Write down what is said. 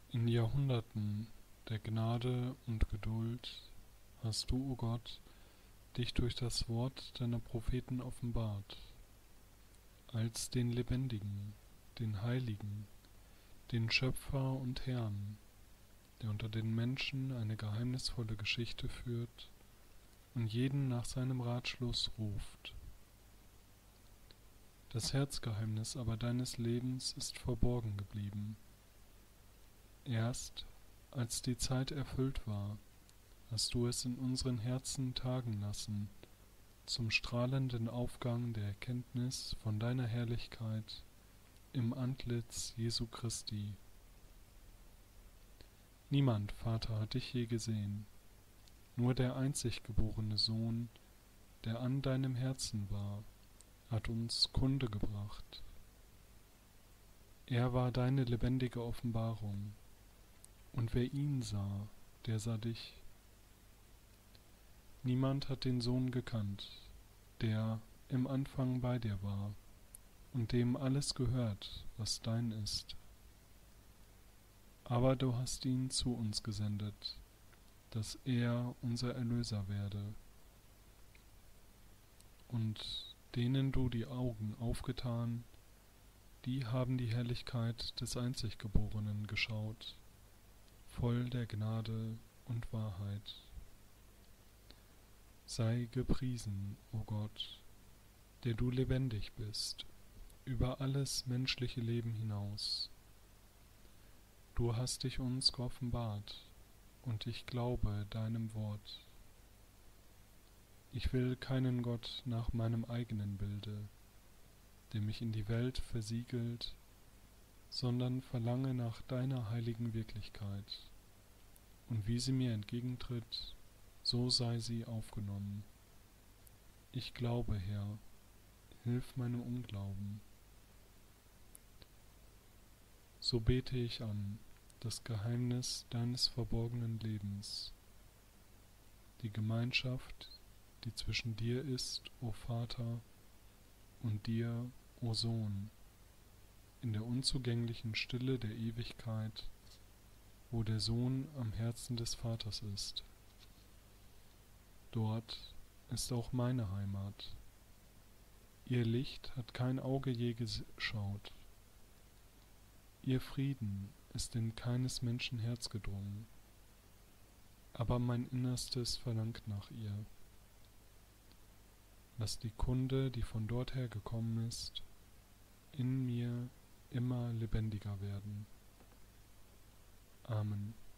In Jahrhunderten der Gnade und Geduld hast du, o Gott, dich durch das Wort deiner Propheten offenbart, als den Lebendigen, den Heiligen, den Schöpfer und Herrn, der unter den Menschen eine geheimnisvolle Geschichte führt und jeden nach seinem Ratschluss ruft. Das Herzgeheimnis aber deines Lebens ist verborgen geblieben. Erst als die Zeit erfüllt war, hast du es in unseren Herzen tagen lassen, zum strahlenden Aufgang der Erkenntnis von deiner Herrlichkeit im Antlitz Jesu Christi. Niemand, Vater, hat dich je gesehen, nur der einzig geborene Sohn, der an deinem Herzen war, hat uns Kunde gebracht. Er war deine lebendige Offenbarung, und wer ihn sah, der sah dich. Niemand hat den Sohn gekannt, der im Anfang bei dir war und dem alles gehört, was dein ist. Aber du hast ihn zu uns gesendet, dass er unser Erlöser werde. Und denen du die Augen aufgetan, die haben die Herrlichkeit des Einziggeborenen geschaut, voll der Gnade und Wahrheit. Sei gepriesen, o Gott, der du lebendig bist, über alles menschliche Leben hinaus. Du hast dich uns geoffenbart, und ich glaube deinem Wort. Ich will keinen Gott nach meinem eigenen Bilde, der mich in die Welt versiegelt, sondern verlange nach deiner heiligen Wirklichkeit, und wie sie mir entgegentritt, so sei sie aufgenommen. Ich glaube, Herr, hilf meinem Unglauben. So bete ich an das Geheimnis deines verborgenen Lebens, die Gemeinschaft, die zwischen dir ist, o Vater, und dir, o Sohn, in der unzugänglichen Stille der Ewigkeit, wo der Sohn am Herzen des Vaters ist. Dort ist auch meine Heimat. Ihr Licht hat kein Auge je geschaut. Ihr Frieden ist in keines Menschen Herz gedrungen, aber mein Innerstes verlangt nach ihr. Lass die Kunde, die von dorther gekommen ist, in mir immer lebendiger werden. Amen.